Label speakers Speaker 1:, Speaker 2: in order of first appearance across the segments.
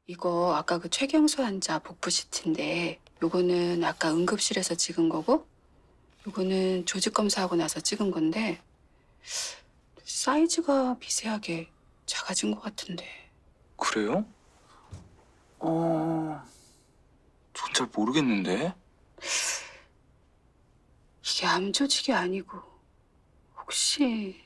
Speaker 1: 이거 아까 그 최경수 환자 복부 CT인데 요거는 아까 응급실에서 찍은 거고 요거는 조직 검사하고 나서 찍은 건데 사이즈가 미세하게 작아진 것 같은데.
Speaker 2: 그래요? 전 잘 모르겠는데.
Speaker 1: 이게 암 조직이 아니고 혹시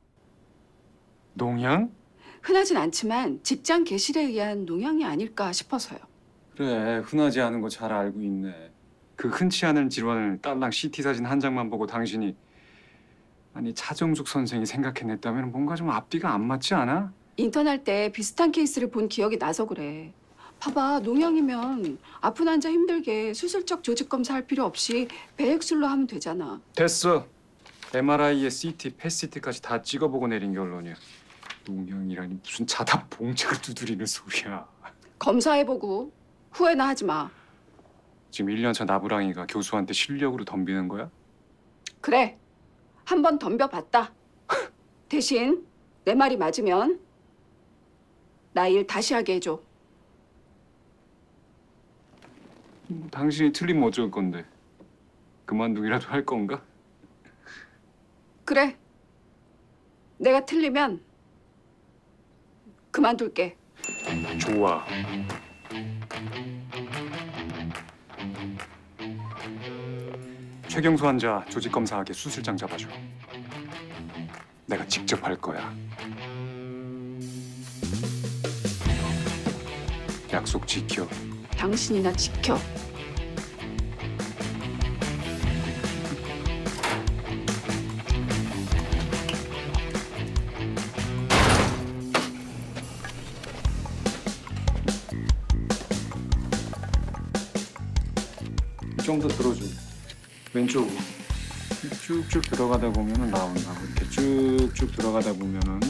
Speaker 3: 농양?
Speaker 1: 흔하진 않지만 직장 개실에 의한 농양이 아닐까 싶어서요.
Speaker 3: 그래, 흔하지 않은 거 잘 알고 있네. 그 흔치 않은 질환을 딸랑 CT 사진 한 장만 보고 당신이 아니 차정숙 선생이 생각해냈다면 뭔가 좀 앞뒤가 안 맞지 않아?
Speaker 1: 인턴할 때 비슷한 케이스를 본 기억이 나서 그래. 봐봐, 농양이면 아픈 환자 힘들게 수술적 조직 검사할 필요 없이 배액술로 하면 되잖아.
Speaker 3: 됐어. MRI에 CT, PET-CT까지 다 찍어보고 내린 결론이야. 농양이라니 무슨 자다 봉책을 두드리는 소리야.
Speaker 1: 검사해보고 후회나 하지 마.
Speaker 3: 지금 1년차 나부랑이가 교수한테 실력으로 덤비는 거야?
Speaker 1: 그래, 한번 덤벼봤다. 대신 내 말이 맞으면 나 일 다시 하게 해줘.
Speaker 3: 당신이 틀리면 어쩔 건데. 그만두기라도 할 건가?
Speaker 1: 그래, 내가 틀리면 그만둘게.
Speaker 3: 좋아. 최경수 환자 조직 검사하게 수술장 잡아줘. 내가 직접 할 거야. 약속 지켜.
Speaker 1: 당신이나 지켜.
Speaker 3: 이 정도 들어줘. 왼쪽으로. 쭉쭉 들어가다 보면은 나온다. 이렇게 쭉쭉 들어가다 보면은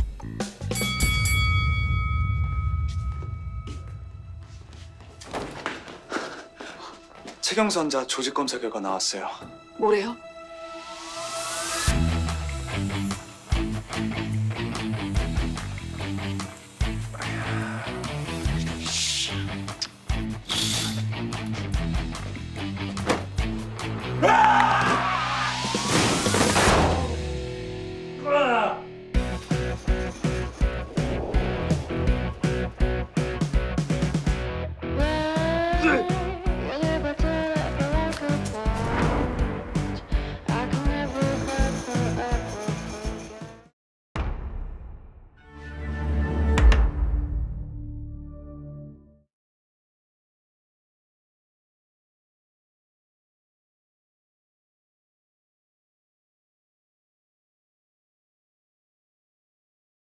Speaker 2: 최경수 환자 조직 검사 결과 나왔어요.
Speaker 1: 뭐래요?